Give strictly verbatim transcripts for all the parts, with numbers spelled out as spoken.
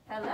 Hello.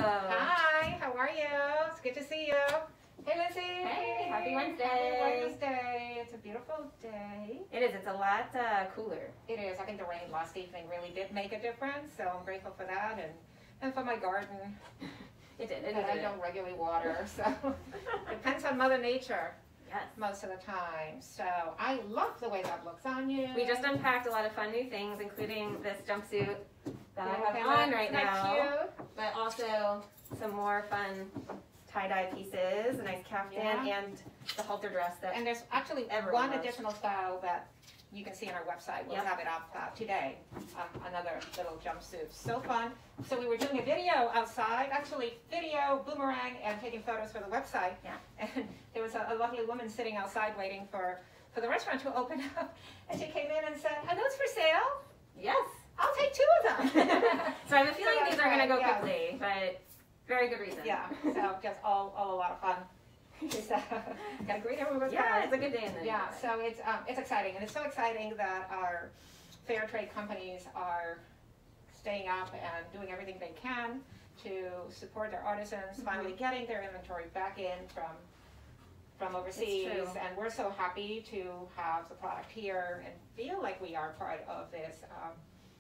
Hi, how are you? It's good to see you. Hey, Lizzie. Hey, happy Wednesday. Happy Wednesday. It's a beautiful day. It is. It's a lot uh, cooler. It is. I think the rain last evening really did make a difference, so I'm grateful for that, and, and for my garden. It did. It that I did. don't regularly water, so depends on Mother Nature. Yes. Most of the time. So I love the way that looks on you. We just unpacked a lot of fun new things, including this jumpsuit that Yeah, I have okay, on that's right not now, cute. but also some more fun tie-dye pieces, a nice caftan, Yeah. and the halter dress that And there's actually Everyone one loves. additional style that you can see on our website. We'll Yep. have it up uh, today. Um, another little jumpsuit. So fun. So we were doing a video outside, actually video, boomerang, and taking photos for the website. Yeah. And there was a, a lovely woman sitting outside waiting for, for the restaurant to open up. And she came in and said, "Are those for sale? Yes. I'll take two of them." So I have a feeling So these that's are going to right, go yeah. quickly, but very good reason. Yeah, so just all, all a lot of fun. So, gotta greet everyone with Yeah, cards. it's a good day in the Yeah, neighborhood. so it's um, it's exciting, and it's so exciting that our fair trade companies are staying up and doing everything they can to support their artisans, Mm-hmm. finally getting their inventory back in from from overseas, true. and we're so happy to have the product here and feel like we are part of this um,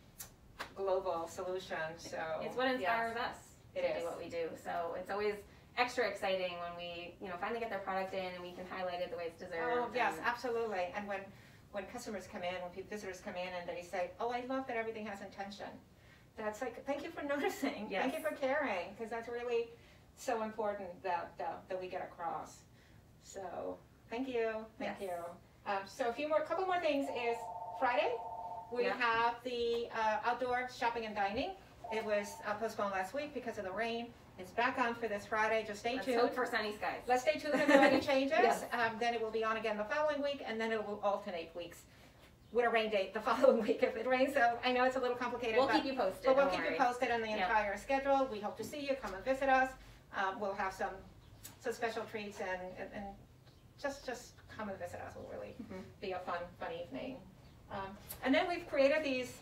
global solution. So It's what inspires yes, us it to is. do what we do. So it's always extra exciting when we, you know, finally get their product in and we can highlight it the way it's deserved. Oh, yes, and- absolutely. And when, when customers come in, when people, visitors come in and they say, "Oh, I love that everything has intention." That's like, thank you for noticing. Yes. Thank you for caring, because that's really so important that, uh, that we get across. So, thank you, thank Yes. you. Um, so a few more, couple more things is Friday, we Yeah. have the uh, outdoor shopping and dining. It was uh, postponed last week because of the rain. It's back on for this Friday, just stay Let's tuned. hope for sunny skies. Let's stay tuned if there are any changes. Yes. Um, then it will be on again the following week, and then it will alternate weeks with a rain date the following week if it rains. So I know it's a little complicated, We'll but, keep you posted. but we'll don't keep worry. you posted on the Yeah. entire schedule. We hope to see you. Come and visit us. Um, we'll have some some special treats, and, and, and just just come and visit us. Will really Mhm. be a fun fun evening. Um, and then we've created these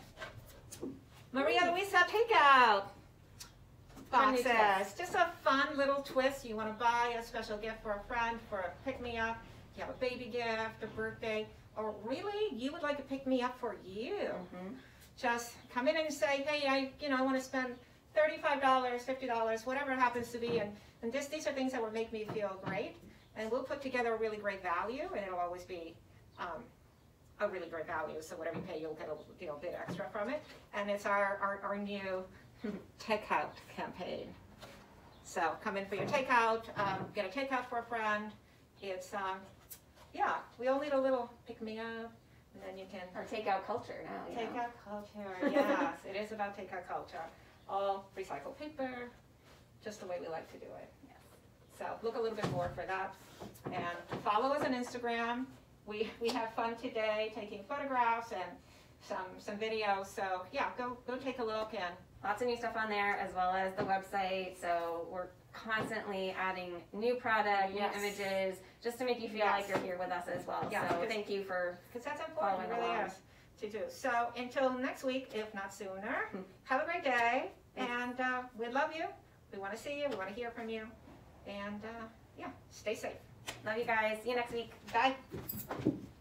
Maria Luisa takeout Fun new boxes. Just a fun little twist. You want to buy a special gift for a friend, for a pick-me-up. You have a baby gift, a birthday, or really you would like a pick-me-up for you. Mhm. Just come in and say, "Hey, I you know I want to spend thirty-five dollars, fifty dollars, whatever it happens to be, and, and this, these are things that would make me feel great." And we'll put together a really great value, and it'll always be um, a really great value. So whatever you pay, you'll get a you know, bit extra from it. And it's our, our, our new takeout campaign. So come in for your takeout, um, get a takeout for a friend. It's, um, yeah, we all need a little pick-me-up, and then you can Our takeout culture now. You know? takeout culture. Yes, it is about takeout culture. All recycled paper, just the way we like to do it. Yes. So look a little bit more for that, and follow us on Instagram. We we had fun today taking photographs and some some videos. So yeah, go go take a look. And Lots of new stuff on there, as well as the website. So we're constantly adding new product, Yes. new images, just to make you feel Yes. like you're here with us as well. Yeah, so because- thank you for because that's important, it Following really along. is to do. So until next week, if not sooner, Hmm. have a great day, Thanks. and uh, we love you. We want to see you. We want to hear from you, and uh, yeah, stay safe. love you guys. See you next week. Bye.